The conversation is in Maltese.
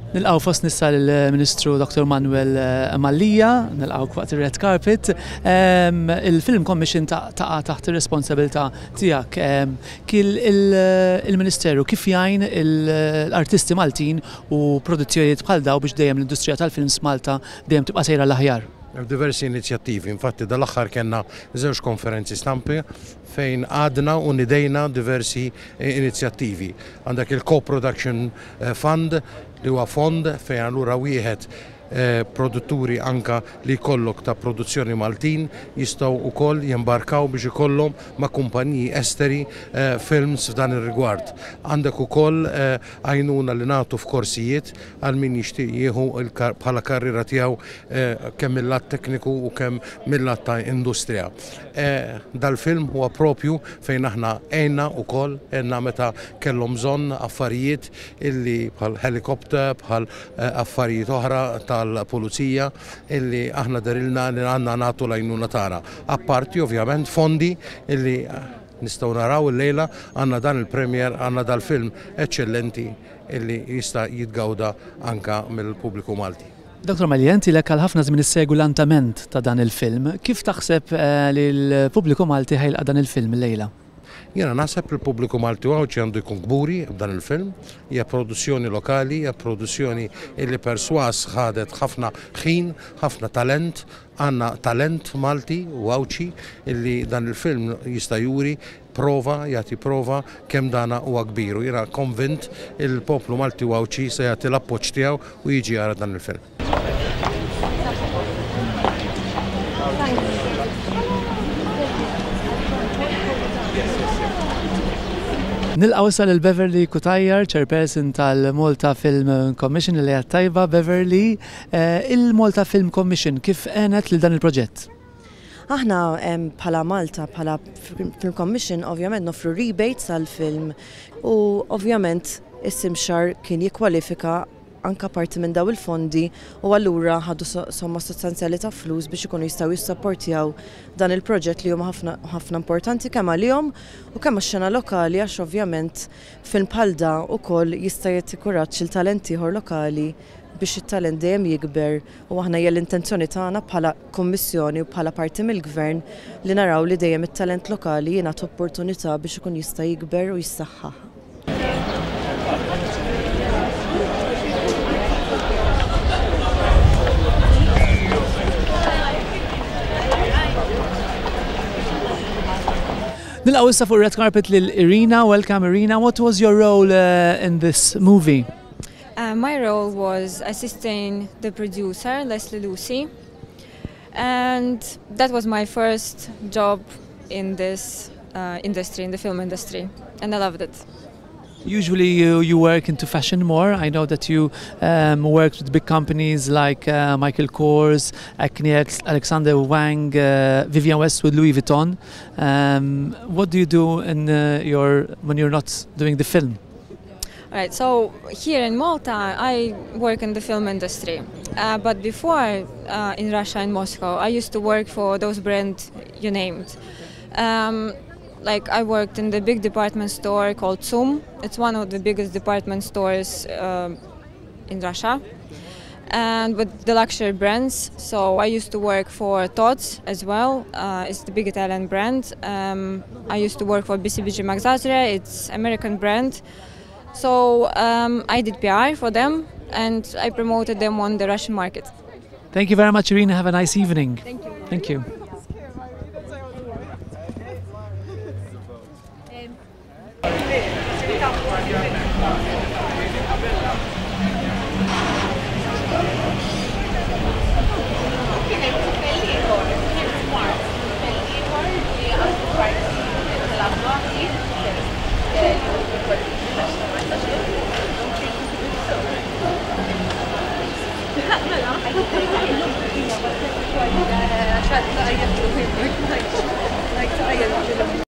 Nilqgħu fost nissa l-Ministru Dr. Emanuel Mallia, nilqgħu waqt ir-Red Carpet. Il-Film Commission taqa' taħt ir-responsabilità tiegħek. Il-Ministeru kif jgħin l-artisti Maltin u produzzjonijiet bħal dawn biex dejjem l-industrija tal-films Malta dejjem tibqa' sejra l-aħjar? Diversi inizjattivi, infatti dal-aħħar kellna żewġ konferenzi stampi fejn għadna u nidejna diversi inizjattivi. Għandek il-Co-Production Fund li huwa fond fejn allura wieħed produtturi anka li jkollok ta' produzzjoni Maltin jistgħu wkoll jimbarkaw biex ikollhom ma' kumpaniji esteri films f'dan ir-rigward. Għandek ukoll għajnuna li nagħtu f'korsijiet għal min jixtieq jieħu bħala karriera tiegħu kemm mill-lat tekniku u kemm mill-lat ta' industrija. Dal-film huwa propju fejn aħna għenna wkoll għenna meta kellhom bżonn affarijiet illi bħal helikopter, bħal affarijiet oħra tal-pulizija illi aħna darilna li għandna nagħtu l-għajnuna tagħna. Apparti ovvjament fondi illi nistgħu naraw il-lejla għandna dan il-premier għandna dal-film eċċellenti illi jista' jitgawda anka mill-pubbliku Malti. Dr. Mallia, inti lek għal ħafna żmien issegwu l-antament ta' dan il-film. Kif taħseb li l-pubbliku Malti ħejlqa dan il-film il-lejla? Jena naħseb il-pubbliku Malti għandu jkun kburi b'dan il-film, hija produzzjoni lokali, hija produzzjoni illi perswas ħadet ħafna ħin, ħafna talent, għandna talent Malti u għawċi illi dan il-film jista' juri prova, jagħti prova kemm dana huwa kbiru. Jiena konvint il-poplu Malti u għawċi se jagħti l-appoġġ tiegħu u jiġi jara dan il-film. Nilqgħu issa lil Beverly Cutajar, chairperson tal-Malta Film Commission li għad tajba. Beverly, il-Malta Film Commission kif għenet lil dan il-proġett? Aħna bħala Malta, bħala Film Commission, ovvjament nofru rebates għal-film u ovvjament is-Simshar kien jikkwalifika anka parti minn daw il-fondi u allura ħadu somma sostanzjali ta' flus biex ikunu jistgħu jissapportjaw dan il-proġett li huma ħafna importanti kemm għalihom u kemm għax-xena lokali għax ovvjament film bħal da wkoll jista' jittikuraġġ il-talenti ieħor lokali biex it-talent dejjem jikber u aħna hija l-intenzjoni tagħna bħala kummissjoni u bħala parti mill-gvern li naraw li dejjem it-talent lokali jingħatu opportunità biex ikun jista' jikber u jissaħħaħ. Nilqgħu issa fuq Red Carpet lil Irina. Welcome Irina. What was your role in this movie? My role was assisting the producer, Leslie Lucy, and that was my first job in this industry, in the film industry, and I loved it. Usually you work into fashion more. I know that you worked with big companies like Michael Kors, Acne, Alexander Wang, Vivienne Westwood, Louis Vuitton. What do you do in when you're not doing the film? Right, so here in Malta I work in the film industry, but before in Russia and Moscow I used to work for those brands you named. Like I worked in the big department store called Tsum. It's one of the biggest department stores in Russia, and with the luxury brands. So I used to work for Tod's as well. It's the big Italian brand. I used to work for BCBG Magzazre. It's American brand. So I did PR for them and I promoted them on the Russian market. Thank you very much, Irina. Have a nice evening. Thank you. Thank you.